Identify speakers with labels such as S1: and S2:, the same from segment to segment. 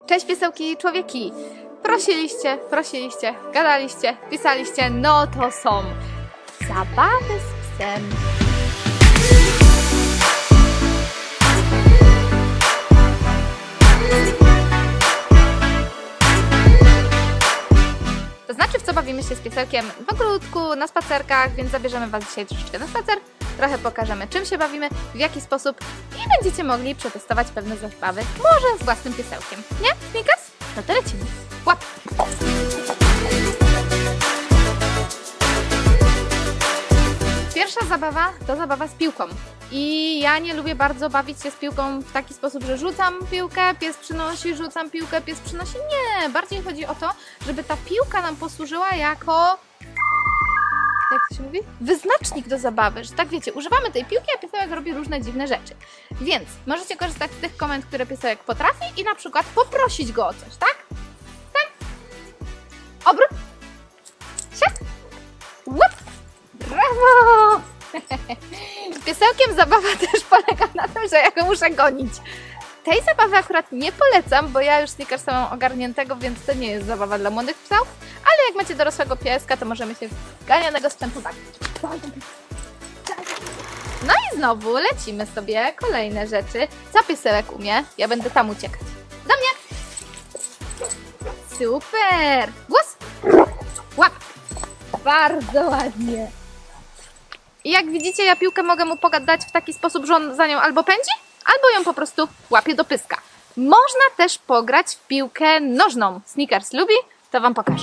S1: Cześć piesełki, człowieki! Prosiliście, gadaliście, pisaliście, no to są zabawy z psem. To znaczy, w co bawimy się z piesełkiem w ogródku, na spacerkach, więc zabierzemy Was dzisiaj troszeczkę na spacer, trochę pokażemy, czym się bawimy, w jaki sposób i będziecie mogli przetestować pewne zabawy, może z własnym piesełkiem. Nie, Snickers? No to lecimy. Łap! Pierwsza zabawa to zabawa z piłką. I ja nie lubię bardzo bawić się z piłką w taki sposób, że rzucam piłkę, pies przynosi, rzucam piłkę, pies przynosi. Nie, bardziej chodzi o to, żeby ta piłka nam posłużyła jako, jak to się mówi? Wyznacznik do zabawy, że tak wiecie, używamy tej piłki, a piesełek robi różne dziwne rzeczy. Więc możecie korzystać z tych komend, które piesełek potrafi i na przykład poprosić go o coś, tak? Tak? Obrót. Siak. Łup. Brawo! Piesełkiem zabawa też polega na tym, że ja go muszę gonić. Tej zabawy akurat nie polecam, bo ja już Snickersa mam ogarniętego, więc to nie jest zabawa dla młodych psów, ale jak macie dorosłego pieska, to możemy się ganianego sprzętu bawić. No i znowu lecimy sobie kolejne rzeczy. Co piesełek umie? Ja będę tam uciekać. Do mnie! Super! Głos! Łap! Bardzo ładnie! I jak widzicie, ja piłkę mogę mu pogadać w taki sposób, że on za nią albo pędzi, albo ją po prostu łapie do pyska. Można też pograć w piłkę nożną. Snickers lubi? To Wam pokażę.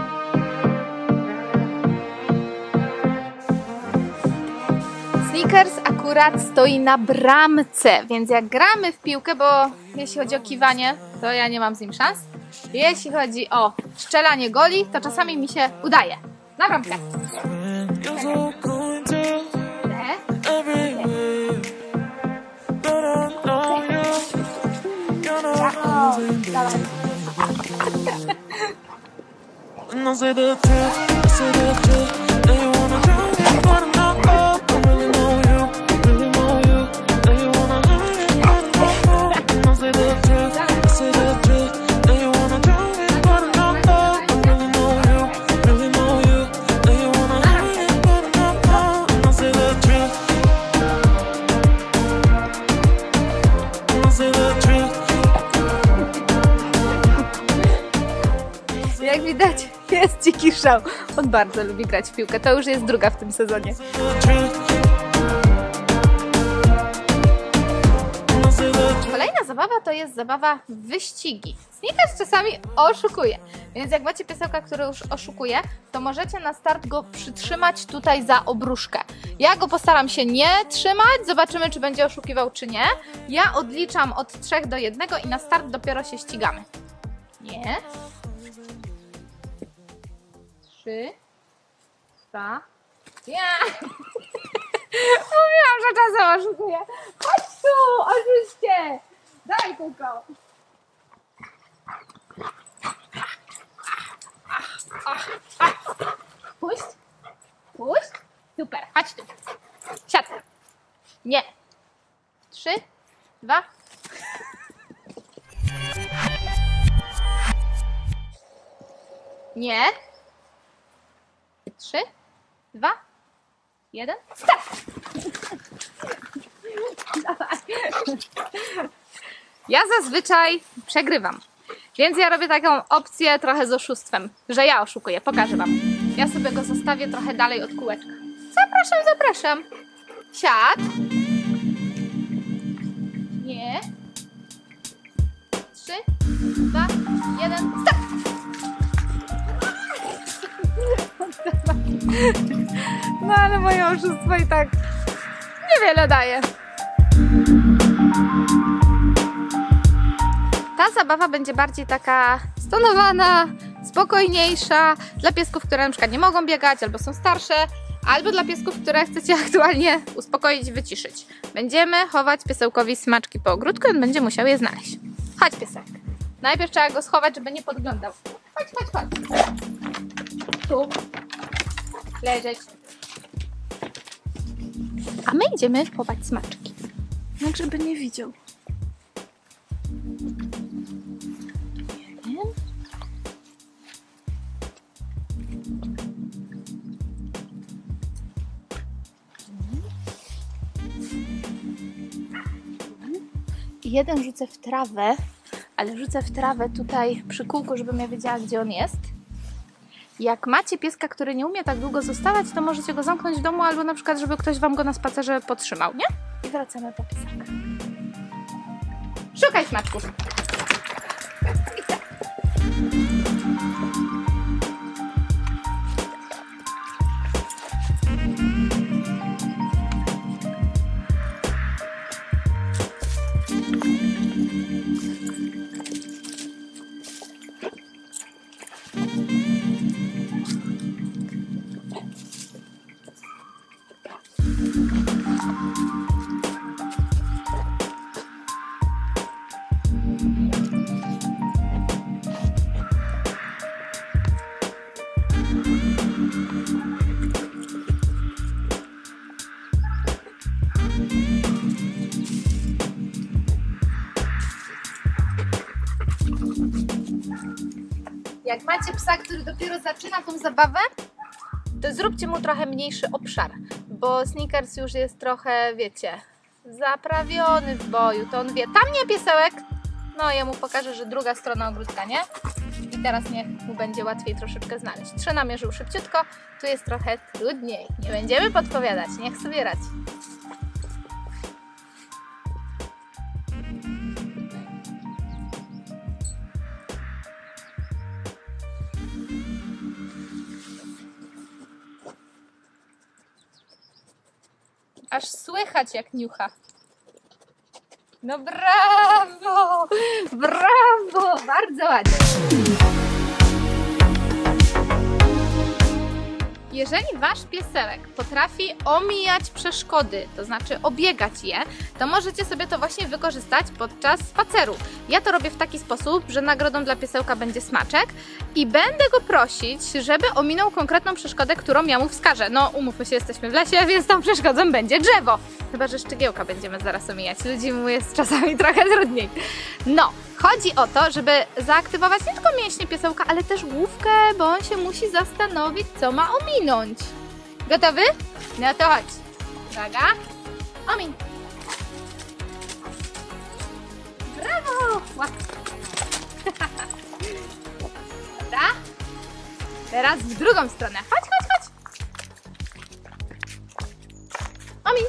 S1: Snickers akurat stoi na bramce, więc jak gramy w piłkę, bo jeśli chodzi o kiwanie, to ja nie mam z nim szans. Jeśli chodzi o strzelanie goli, to czasami mi się udaje. Na bramkę. Jak widać, jest dziki szał. On bardzo lubi grać w piłkę. To już jest druga w tym sezonie. Kolejna zabawa to jest zabawa w wyścigi. Snickers czasami oszukuje. Więc jak macie piesełka, który już oszukuje, to możecie na start go przytrzymać tutaj za obruszkę. Ja go postaram się nie trzymać. Zobaczymy, czy będzie oszukiwał, czy nie. Ja odliczam od 3 do 1 i na start dopiero się ścigamy. Nie. 3, 2, ja! Mówiłam, że czasem oszukuję. Chodź tu, oczywiście! Daj tylko! Puść! Puść! Super, chodź tu! Siad! Nie! 3, 2. Nie! 3, 2, 1, start! Ja zazwyczaj przegrywam, więc ja robię taką opcję trochę z oszustwem, że ja oszukuję. Pokażę Wam. Ja sobie go zostawię trochę dalej od kółeczka. Zapraszam, zapraszam. Siad. Nie. 3, 2, 1, start! No ale moje oszustwo i tak niewiele daje. Ta zabawa będzie bardziej taka stonowana, spokojniejsza dla piesków, które na przykład nie mogą biegać, albo są starsze, albo dla piesków, które chcecie aktualnie uspokoić i wyciszyć. Będziemy chować piesełkowi smaczki po ogródku, on będzie musiał je znaleźć. Chodź piesek. Najpierw trzeba go schować, żeby nie podglądał. Chodź, chodź, chodź. Tu. Leżeć. A my idziemy chować smaczki. Tak, żeby nie widział. jeden rzucę w trawę, ale rzucę w trawę tutaj przy kółku, żebym ja wiedziała, gdzie on jest. Jak macie pieska, który nie umie tak długo zostawać, to możecie go zamknąć w domu, albo na przykład, żeby ktoś wam go na spacerze podtrzymał, nie? I wracamy po piesaka. Szukaj smaczków. I tak. Jak macie psa, który dopiero zaczyna tą zabawę, to zróbcie mu trochę mniejszy obszar, bo Snickers już jest trochę, wiecie, zaprawiony w boju, to on wie, tam nie piesełek, no ja mu pokażę, że druga strona ogródka, nie? I teraz niech mu będzie łatwiej troszeczkę znaleźć. 3 namierzył szybciutko, tu jest trochę trudniej, nie będziemy podpowiadać, niech sobie radzi. Aż słychać jak niucha. No brawo! Brawo! Bardzo ładnie. Jeżeli wasz piesełek potrafi omijać przeszkody, to znaczy obiegać je, to możecie sobie to właśnie wykorzystać podczas spaceru. Ja to robię w taki sposób, że nagrodą dla piesełka będzie smaczek i będę go prosić, żeby ominął konkretną przeszkodę, którą ja mu wskażę. No umówmy się, jesteśmy w lesie, więc tą przeszkodą będzie drzewo. Chyba że szczygiełka będziemy zaraz omijać. Ludziom jest czasami trochę trudniej. No, chodzi o to, żeby zaaktywować nie tylko mięśnie piesełka, ale też główkę, bo on się musi zastanowić, co ma ominąć. Gotowy? No to chodź. Uwaga. Omin. Brawo! Łap. Dobra. Teraz w drugą stronę. Chodź, chodź, chodź. Omin.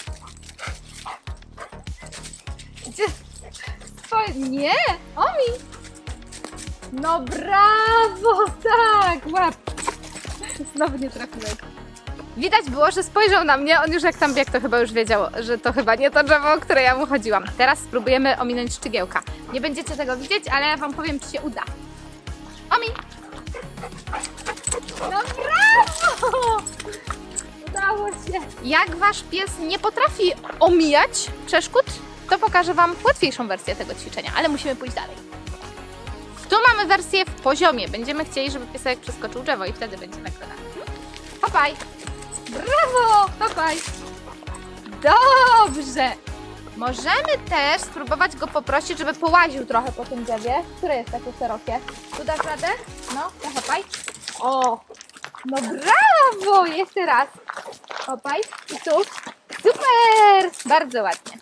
S1: Gdzie? Nie! Omin! No brawo! Tak! Łap! Znowu nie trafiłeś. Widać było, że spojrzał na mnie. On już jak tam biegł, to chyba już wiedział, że to chyba nie to drzewo, o które ja mu chodziłam. Teraz spróbujemy ominąć szczygiełka. Nie będziecie tego widzieć, ale ja wam powiem, czy się uda. Omin! No brawo! Udało się! Jak wasz pies nie potrafi omijać przeszkód, to pokażę wam łatwiejszą wersję tego ćwiczenia, ale musimy pójść dalej. Tu mamy wersję w poziomie. Będziemy chcieli, żeby piesek przeskoczył drzewo i wtedy będzie nagroda. Hopaj! Brawo! Hopaj! Dobrze! Możemy też spróbować go poprosić, żeby połaził trochę po tym drzewie, które jest takie szerokie. Tu dasz radę? No, to hopaj. O! No brawo! Jeszcze raz. Hopaj. I tu. Super! Bardzo ładnie.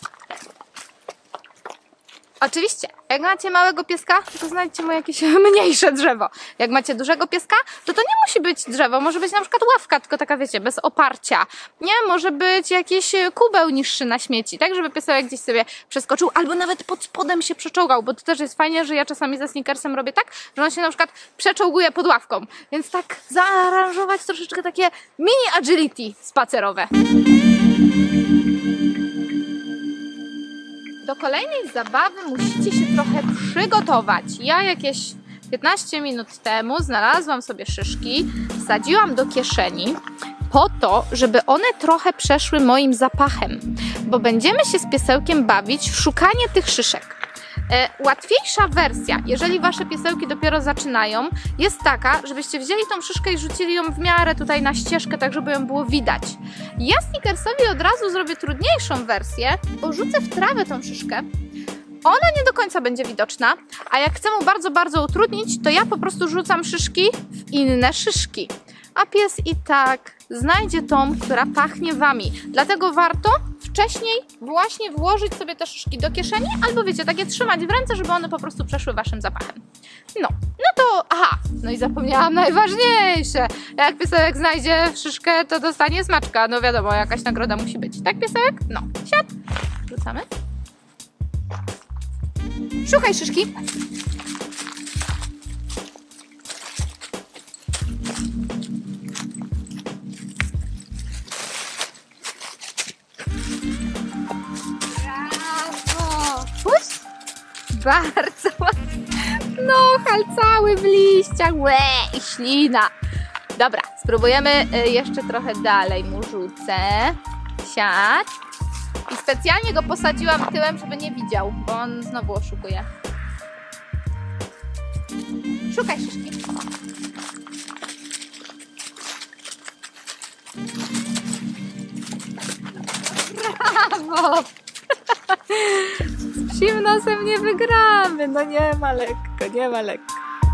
S1: Oczywiście, jak macie małego pieska, to znajdźcie mu jakieś mniejsze drzewo. Jak macie dużego pieska, to nie musi być drzewo, może być na przykład ławka, tylko taka wiecie, bez oparcia. Nie, może być jakiś kubeł niższy na śmieci, tak żeby piesełek gdzieś sobie przeskoczył, albo nawet pod spodem się przeczołgał, bo to też jest fajnie, że ja czasami ze Snickersem robię tak, że on się na przykład przeczołguje pod ławką. Więc tak zaaranżować troszeczkę takie mini agility spacerowe. Do kolejnej zabawy musicie się trochę przygotować. Ja jakieś 15 minut temu znalazłam sobie szyszki, wsadziłam do kieszeni po to, żeby one trochę przeszły moim zapachem, bo będziemy się z piesełkiem bawić w szukanie tych szyszek. Łatwiejsza wersja, jeżeli wasze piesełki dopiero zaczynają, jest taka, żebyście wzięli tą szyszkę i rzucili ją w miarę tutaj na ścieżkę, tak żeby ją było widać. Ja Snickersowi od razu zrobię trudniejszą wersję, bo rzucę w trawę tą szyszkę. Ona nie do końca będzie widoczna, a jak chcę mu bardzo, bardzo utrudnić, to ja po prostu rzucam szyszki w inne szyszki. A pies i tak znajdzie tą, która pachnie wami. Dlatego warto w wcześniej właśnie włożyć sobie te szyszki do kieszeni, albo wiecie, takie trzymać w ręce, żeby one po prostu przeszły waszym zapachem. No to, aha, no i zapomniałam najważniejsze. Jak piesełek znajdzie szyszkę, to dostanie smaczka. No wiadomo, jakaś nagroda musi być. Tak, piesełek? No, siad. Rzucamy. Szukaj szyszki. Brawo! Puść! Bardzo ładnie. Nochal cały w liściach. Łe, i ślina. Dobra, spróbujemy jeszcze trochę dalej mu rzucę. Siad. I specjalnie go posadziłam tyłem, żeby nie widział, bo on znowu oszukuje. Szukaj szyszki. Brawo! Z psim nosem nie wygramy. No nie ma lekko, nie ma lekko.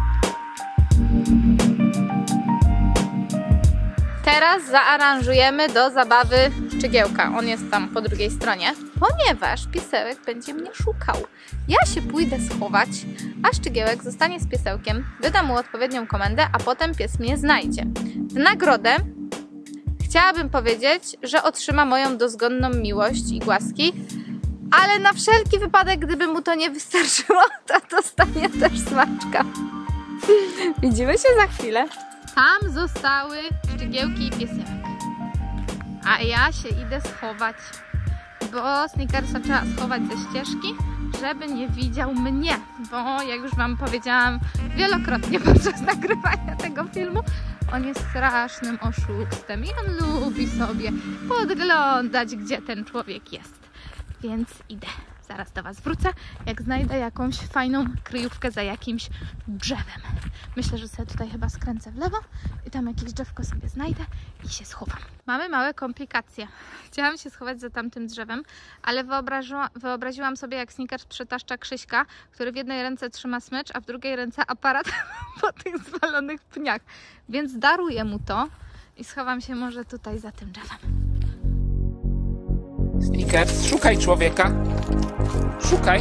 S1: Teraz zaaranżujemy do zabawy szczygiełka. On jest tam po drugiej stronie, ponieważ piesełek będzie mnie szukał. Ja się pójdę schować, a szczygiełek zostanie z piesełkiem, wyda mu odpowiednią komendę, a potem pies mnie znajdzie. W nagrodę chciałabym powiedzieć, że otrzyma moją dozgonną miłość i głaski, ale na wszelki wypadek, gdyby mu to nie wystarczyło, to dostanie też smaczka. Widzimy się za chwilę. Tam zostały szczygiełki i piesełek. A ja się idę schować, bo Snickersa trzeba schować ze ścieżki, żeby nie widział mnie, bo jak już wam powiedziałam wielokrotnie podczas nagrywania tego filmu, on jest strasznym oszustem i on lubi sobie podglądać, gdzie ten człowiek jest. Więc idę. Zaraz do was wrócę, jak znajdę jakąś fajną kryjówkę za jakimś drzewem. Myślę, że sobie tutaj chyba skręcę w lewo i tam jakieś drzewko sobie znajdę i się schowam. Mamy małe komplikacje. Chciałam się schować za tamtym drzewem, ale wyobraziłam sobie, jak Snickers przytaszcza Krzyśka, który w jednej ręce trzyma smycz, a w drugiej ręce aparat po tych zwalonych pniach. Więc daruję mu to i schowam się może tutaj za tym drzewem.
S2: Snickers, szukaj człowieka. Szukaj.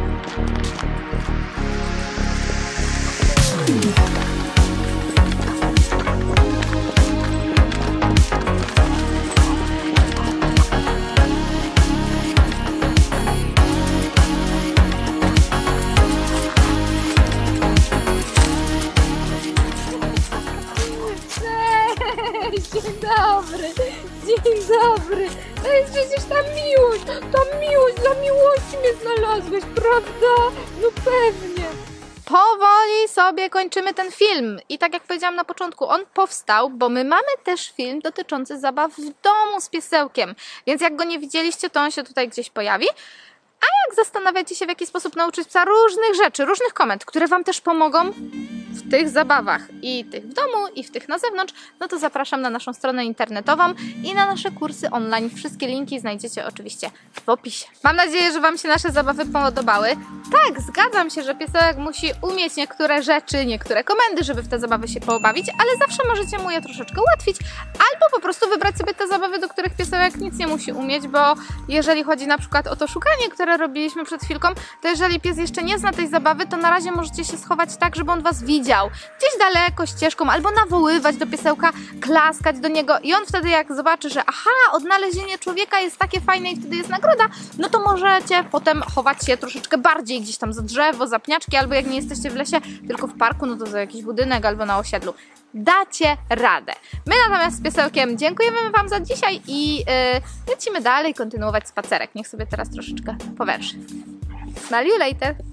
S1: Dzień dobry, dzień dobry. To jest przecież ta miłość, dla miłości mnie znalazłeś, prawda? No pewnie. Powoli sobie kończymy ten film i tak jak powiedziałam na początku, on powstał, bo my mamy też film dotyczący zabaw w domu z piesełkiem, więc jak go nie widzieliście, to on się tutaj gdzieś pojawi. A jak zastanawiacie się, w jaki sposób nauczyć psa różnych rzeczy, różnych komend, które wam też pomogą w tych zabawach i tych w domu i w tych na zewnątrz, no to zapraszam na naszą stronę internetową i na nasze kursy online. Wszystkie linki znajdziecie oczywiście w opisie. Mam nadzieję, że wam się nasze zabawy podobały. Tak, zgadzam się, że piesełek musi umieć niektóre rzeczy, niektóre komendy, żeby w te zabawy się pobawić, ale zawsze możecie mu je troszeczkę ułatwić, albo po prostu wybrać sobie te zabawy, do których piesełek nic nie musi umieć, bo jeżeli chodzi na przykład o to szukanie, które robiliśmy przed chwilką, to jeżeli pies jeszcze nie zna tej zabawy, to na razie możecie się schować tak, żeby on was widział. Gdzieś daleko ścieżką, albo nawoływać do piesełka, klaskać do niego i on wtedy jak zobaczy, że aha, odnalezienie człowieka jest takie fajne i wtedy jest nagroda, no to możecie potem chować się troszeczkę bardziej gdzieś tam za drzewo, za pniaczki, albo jak nie jesteście w lesie, tylko w parku, no to za jakiś budynek albo na osiedlu. Dacie radę. My natomiast z piesełkiem dziękujemy wam za dzisiaj i lecimy dalej kontynuować spacerek. Niech sobie teraz troszeczkę powęszy. Smell you later!